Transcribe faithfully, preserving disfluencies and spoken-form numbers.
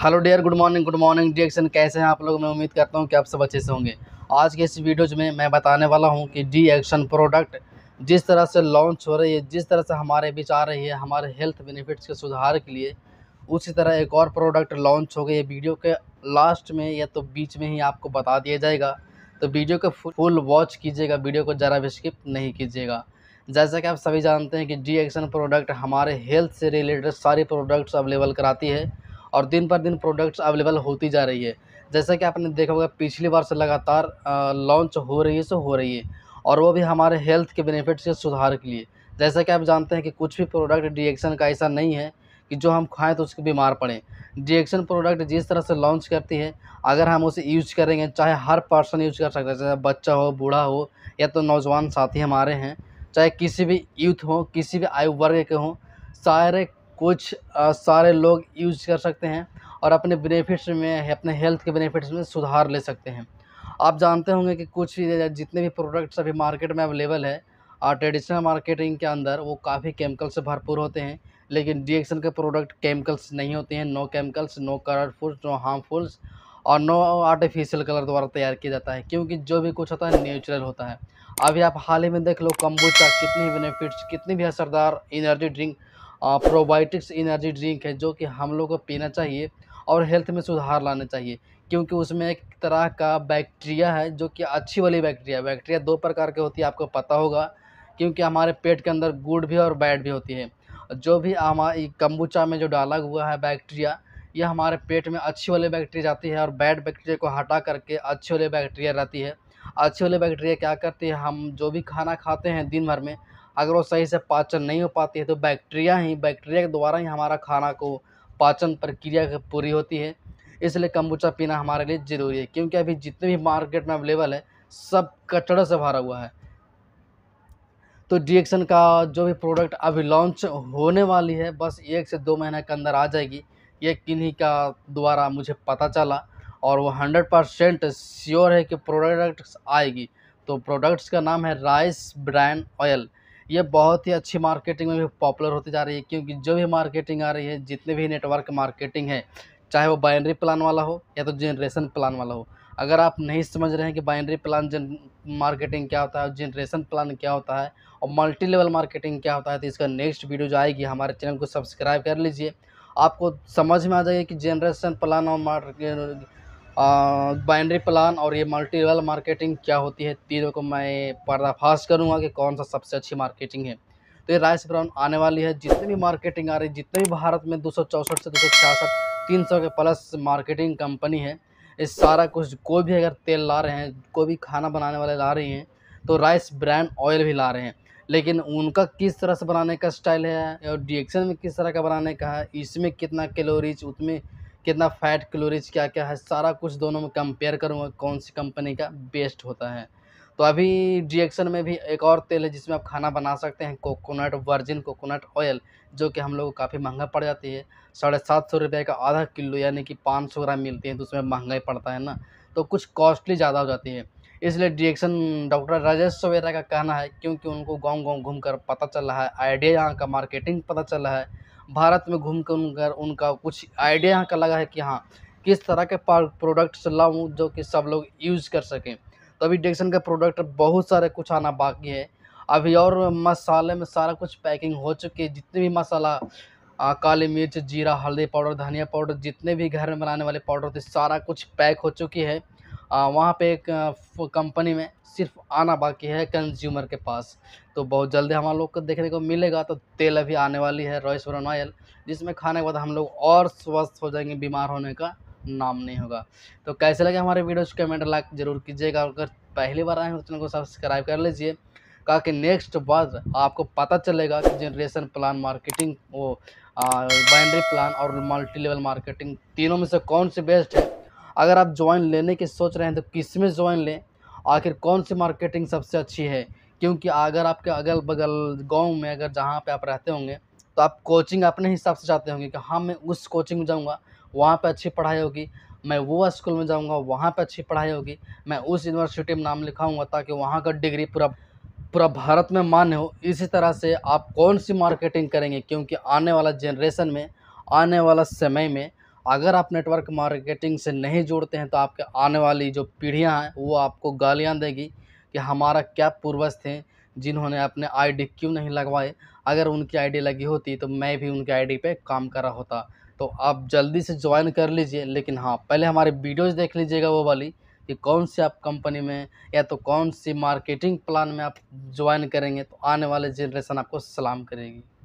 Hello dear, good morning good morning D Action. कैसे हैं आप लोग? मैं उम्मीद करता हूं कि आप सब अच्छे से होंगे। आज के इस वीडियो में मैं बताने वाला हूं कि डी एक्शन प्रोडक्ट जिस तरह से लॉन्च हो रही है, जिस तरह से हमारे बीच आ रही है हमारे हेल्थ बेनिफिट्स के सुधार के लिए, उसी तरह एक और प्रोडक्ट लॉन्च हो गई है। वीडियो के लास्ट में या तो बीच में ही आपको बता दिया जाएगा, तो वीडियो को फुल वॉच कीजिएगा, वीडियो को ज़रा भी स्किप नहीं कीजिएगा। जैसा कि आप सभी जानते हैं कि डी एक्शन प्रोडक्ट हमारे हेल्थ से रिलेटेड सारे प्रोडक्ट्स अवेलेबल कराती है और दिन पर दिन प्रोडक्ट्स अवेलेबल होती जा रही है। जैसा कि आपने देखा होगा, पिछली बार से लगातार लॉन्च हो रही है सो हो रही है और वो भी हमारे हेल्थ के बेनिफिट्स के सुधार के लिए। जैसा कि आप जानते हैं कि कुछ भी प्रोडक्ट डी एक्शन का ऐसा नहीं है कि जो हम खाएं तो उसके बीमार पड़ें। डी एक्शन प्रोडक्ट जिस तरह से लॉन्च करती है, अगर हम उसे यूज करेंगे, चाहे हर पर्सन यूज कर सकता है, चाहे बच्चा हो, बूढ़ा हो या तो नौजवान साथी हमारे हैं, चाहे किसी भी यूथ हो, किसी भी आयु वर्ग के हों, सारे कुछ आ, सारे लोग यूज कर सकते हैं और अपने बेनिफिट्स में, अपने हेल्थ के बेनिफिट्स में सुधार ले सकते हैं। आप जानते होंगे कि कुछ भी जितने भी प्रोडक्ट्स अभी मार्केट में अवेलेबल है और ट्रेडिशनल मार्केटिंग के अंदर, वो काफ़ी केमिकल से भरपूर होते हैं, लेकिन डी एक्शन के प्रोडक्ट केमिकल्स नहीं होते हैं। No chemicals, no colourfuls, no harmfuls और नो आर्टिफिशियल कलर द्वारा तैयार किया जाता है, क्योंकि जो भी कुछ होता है नेचुरल होता है। अभी आप हाल ही में देख लो, कम्बुचा कितनी बेनिफिट्स, कितनी भी असरदार energy drink, probiotics energy drink है, जो कि हम लोग को पीना चाहिए और हेल्थ में सुधार लाना चाहिए, क्योंकि उसमें एक तरह का बैक्टीरिया है जो कि अच्छी वाली बैक्टीरिया। बैक्टीरिया दो प्रकार की होती है, आपको पता होगा, क्योंकि हमारे पेट के अंदर गुड भी और बैड भी होती है। जो भी हमारी कम्बुचा में जो डाला हुआ है बैक्टीरिया, ये हमारे पेट में अच्छी वाली बैक्टीरिया जाती है और बैड बैक्टीरिया को हटा करके अच्छी वाली बैक्टीरिया रहती है। अच्छी वाली बैक्टीरिया क्या करती है, हम जो भी खाना खाते हैं दिन भर में, अगर वो सही से पाचन नहीं हो पाती है तो बैक्टीरिया ही बैक्टीरिया के द्वारा ही हमारा खाना को पाचन प्रक्रिया पूरी होती है। इसलिए कम्बुचा पीना हमारे लिए ज़रूरी है, क्योंकि अभी जितने भी मार्केट में अवेलेबल है सब कचड़े से भरा हुआ है। तो डी एक्शन का जो भी प्रोडक्ट अभी लॉन्च होने वाली है, बस एक से दो महीने के अंदर आ जाएगी। ये किन्हीं का द्वारा मुझे पता चला और वो हंड्रेड परसेंट श्योर है कि प्रोडक्ट्स आएगी। तो प्रोडक्ट्स का नाम है राइस ब्रान ऑयल। ये बहुत ही अच्छी मार्केटिंग में भी पॉपुलर होती जा रही है, क्योंकि जो भी मार्केटिंग आ रही है, जितने भी नेटवर्क मार्केटिंग है, चाहे वो बाइनरी प्लान वाला हो या तो जनरेशन प्लान वाला हो। अगर आप नहीं समझ रहे हैं कि बाइनरी प्लान जन मार्केटिंग क्या होता है, जनरेशन प्लान क्या होता है और मल्टी लेवल मार्केटिंग क्या होता है, तो इसका नेक्स्ट वीडियो जो आएगी, हमारे चैनल को सब्सक्राइब कर लीजिए। आपको समझ में आ जाएगा कि जनरेशन प्लान और मार्केट, बाइनरी प्लान और ये मल्टी लेवल मार्केटिंग क्या होती है। तीनों को मैं पर्दाफाश करूँगा कि कौन सा सबसे अच्छी मार्केटिंग है। तो ये राइस ब्राउन आने वाली है। जितनी भी मार्केटिंग आ रही है, जितने भी भारत में दो सौ चौंसठ से दो सौ छियासठ तीन सौ के प्लस मार्केटिंग कंपनी है, इस सारा कुछ, कोई भी अगर तेल ला रहे हैं, कोई भी खाना बनाने वाले ला रही हैं, तो राइस ब्रांड ऑयल भी ला रहे हैं। लेकिन उनका किस तरह से बनाने का स्टाइल है और डी एक्शन में किस तरह का बनाने का है, इसमें कितना कैलोरीज, उसमें कितना फैट कैलोरीज, क्या क्या है, सारा कुछ दोनों में कंपेयर करूँगा कौन सी कंपनी का बेस्ट होता है। तो अभी डी एक्शन में भी एक और तेल है जिसमें आप खाना बना सकते हैं, कोकोनट, वर्जिन कोकोनट ऑयल, जो कि हम लोग को काफ़ी महंगा पड़ जाती है। साढ़े सात सौ रुपये का आधा किलो, यानी कि पाँच सौ ग्राम मिलती है, तो उसमें महंगा ही पड़ता है ना, तो कुछ कॉस्टली ज़्यादा हो जाती है। इसलिए D Action doctor Rajesh Savera का कहना है, क्योंकि उनको गाँव गाँव घूम कर पता चल रहा है, आइडिया यहाँ का मार्केटिंग पता चल रहा है, भारत में घूम कर उनका उनका कुछ आइडिया यहाँ का लगा है कि हाँ, किस तरह के प्रोडक्ट्स लाऊँ जो कि सब लोग यूज़ कर सकें। तो अभी डी एक्शन का प्रोडक्ट बहुत सारे कुछ आना बाकी है अभी, और मसाले में सारा कुछ पैकिंग हो चुकी है। जितने भी मसाला, आ, काली मिर्च, जीरा, हल्दी पाउडर, धनिया पाउडर, जितने भी घर में बनाने वाले पाउडर होते, सारा कुछ पैक हो चुकी है। आ, वहाँ पे एक कंपनी में सिर्फ आना बाकी है कंज्यूमर के पास। तो बहुत जल्दी हम लोग को देखने को मिलेगा। तो तेल अभी आने वाली है राइस ब्रान ऑयल, जिसमें खाने के बाद हम लोग और स्वस्थ हो जाएंगे, बीमार होने का नाम नहीं होगा। तो कैसे लगे हमारे वीडियोस, कमेंट लाइक जरूर कीजिएगा। अगर पहली बार आए हो तो चैनल को सब्सक्राइब कर लीजिए, ताकि नेक्स्ट बार आपको पता चलेगा कि जनरेशन प्लान मार्केटिंग, वो बाइनरी प्लान और मल्टी लेवल मार्केटिंग, तीनों में से कौन सी बेस्ट है। अगर आप ज्वाइन लेने की सोच रहे हैं तो किस में ज्वाइन लें, आखिर कौन सी मार्केटिंग सबसे अच्छी है। क्योंकि अगर आपके अगल बगल गाँव में, अगर जहाँ पे आप रहते होंगे, तो आप कोचिंग अपने हिसाब से चाहते होंगे कि हाँ, मैं उस कोचिंग में जाऊँगा, वहाँ पे अच्छी पढ़ाई होगी, मैं वो स्कूल में जाऊँगा, वहाँ पे अच्छी पढ़ाई होगी, मैं उस यूनिवर्सिटी में नाम लिखाऊंगा ताकि वहाँ का डिग्री पूरा पूरा भारत में मान्य हो। इसी तरह से आप कौन सी मार्केटिंग करेंगे, क्योंकि आने वाला जनरेशन में, आने वाला समय में अगर आप नेटवर्क मार्केटिंग से नहीं जुड़ते हैं तो आपके आने वाली जो पीढ़ियां हैं वो आपको गालियां देगी कि हमारा क्या पूर्वज थे जिन्होंने अपने आईडी क्यों नहीं लगवाए, अगर उनकी आईडी लगी होती तो मैं भी उनकी आईडी पे काम कर रहा होता। तो आप जल्दी से ज्वाइन कर लीजिए, लेकिन हाँ पहले हमारे वीडियोज़ देख लीजिएगा वो वाली कि कौन सी आप कंपनी में या तो कौन सी मार्केटिंग प्लान में आप ज्वाइन करेंगे तो आने वाले जनरेशन आपको सलाम करेगी।